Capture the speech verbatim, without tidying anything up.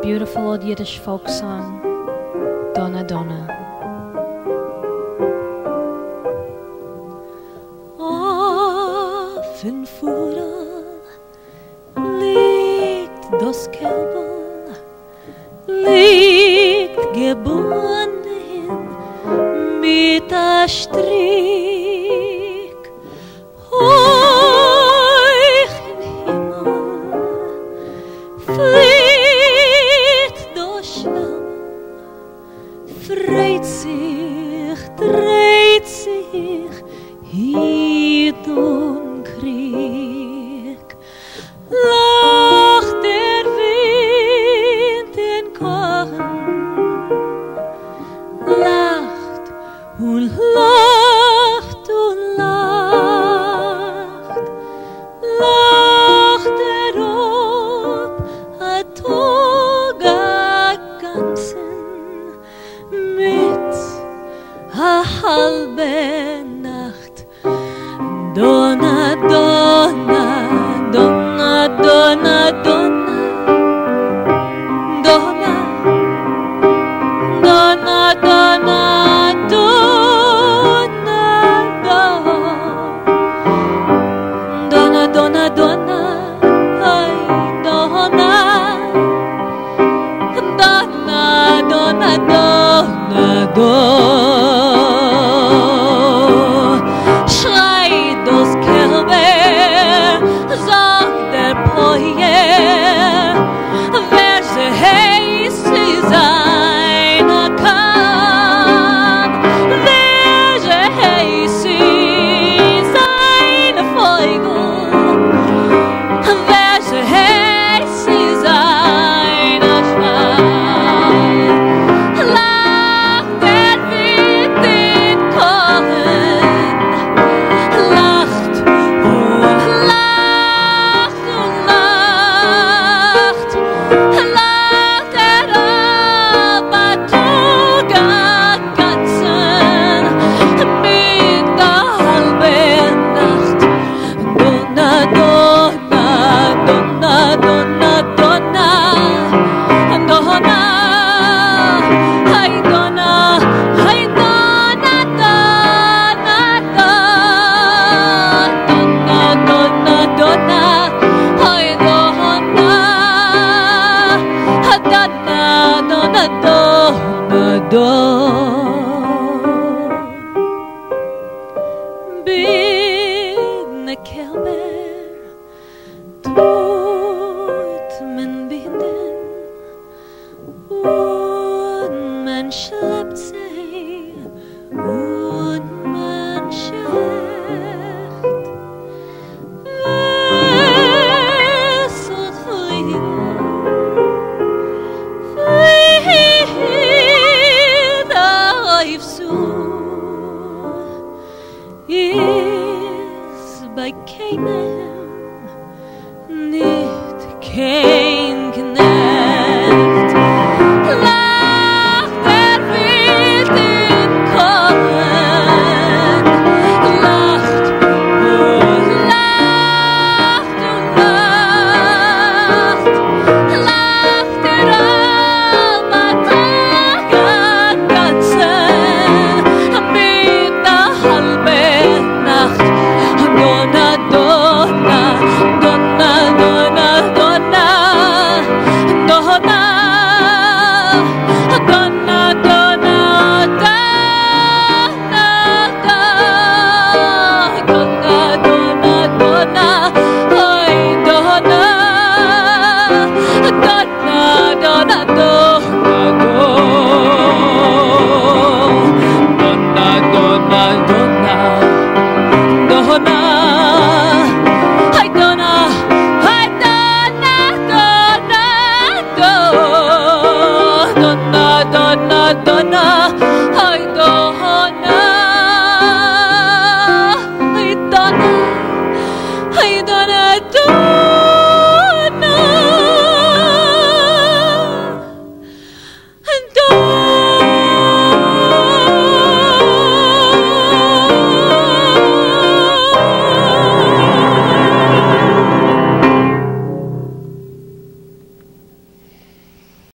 beautiful old Yiddish folk song, Dona Dona. Auf in Fudel liegt das Kälbel, liegt gebunden mit a Strick. Hoch im Himmel fliegt das Schwärm, freit sich, dreht sich Hiet und Krieg. Lacht der Wind in Korn, lacht und lacht und lacht, lacht er ob a Tag a ganzen mit a halbe Nacht. Dona Dona, Dona Dona, Dona Dona, Dona Dona, Dona Dona, Dona Dona, ay Dona, Dona Dona, Dona Dona. Bidne Klezmer tut men binden und man schleppt sich und man schächt. Es wird fliegen, fliegt auf zu. Is bei keinem nicht kein